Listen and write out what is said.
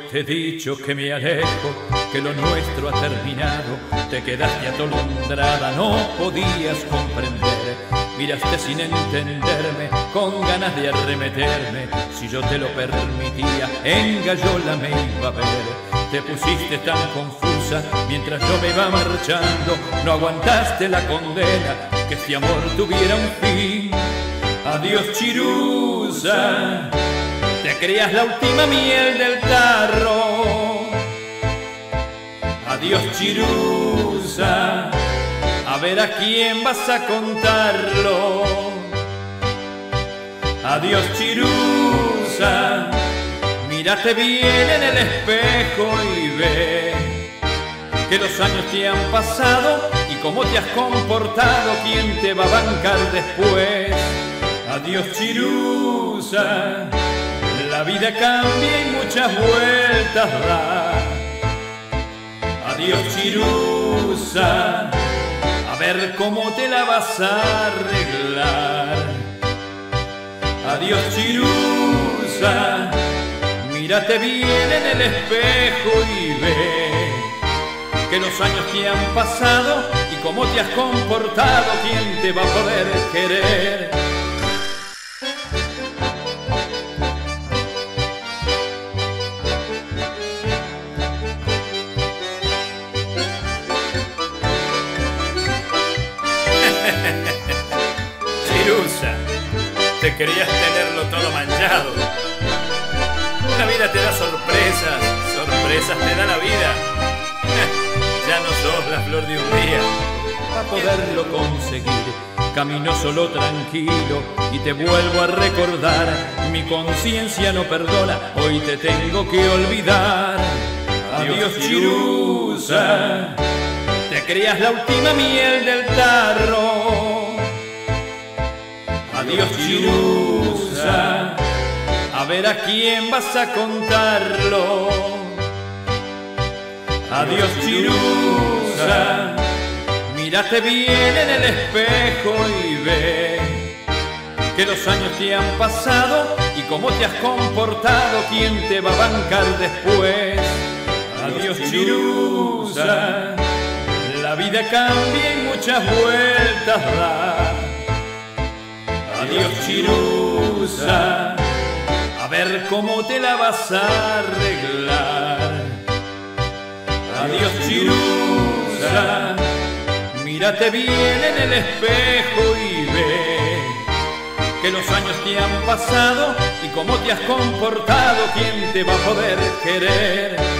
te he dicho que me alejo, que lo nuestro ha terminado. Te quedaste atolondrada, no podías comprender. Miraste sin entenderme, con ganas de arremeterme. Si yo te lo permitía, en Gallola me iba a ver. Te pusiste tan confusa mientras yo me iba marchando. No aguantaste la condena, que este amor tuviera un fin. Adiós, Chirusa, te creías la última miel del tarro. Adiós, Chirusa, a ver a quién vas a contarlo. Adiós, Chirusa, mírate bien en el espejo y ve que los años te han pasado y cómo te has comportado, quién te va a bancar después. Adiós, Chirusa, la vida cambia y muchas vueltas da. Adiós, Chirusa, a ver cómo te la vas a arreglar. Adiós, Chirusa, mírate bien en el espejo y ve que los años te han pasado y cómo te has comportado, quién te va a poder querer. Chirusa, te querías tenerlo todo manchado. La vida te da sorpresas, sorpresas te da la vida. Ya no sos la flor de un día. Para poderlo conseguir, camino solo tranquilo y te vuelvo a recordar. Mi conciencia no perdona, hoy te tengo que olvidar. Adiós, Chirusa, te creías la última miel del tarro. Adiós, Chirusa, a ver a quién vas a contarlo. Adiós, Chirusa, mírate bien en el espejo y ve que los años te han pasado y cómo te has comportado, quién te va a bancar después. Adiós, Chirusa, la vida cambia y muchas vueltas da. Adiós, Chirusa, a ver cómo te la vas a arreglar. Adiós, Chirusa, mírate bien en el espejo y ve que los años te han pasado y cómo te has comportado, quién te va a poder querer.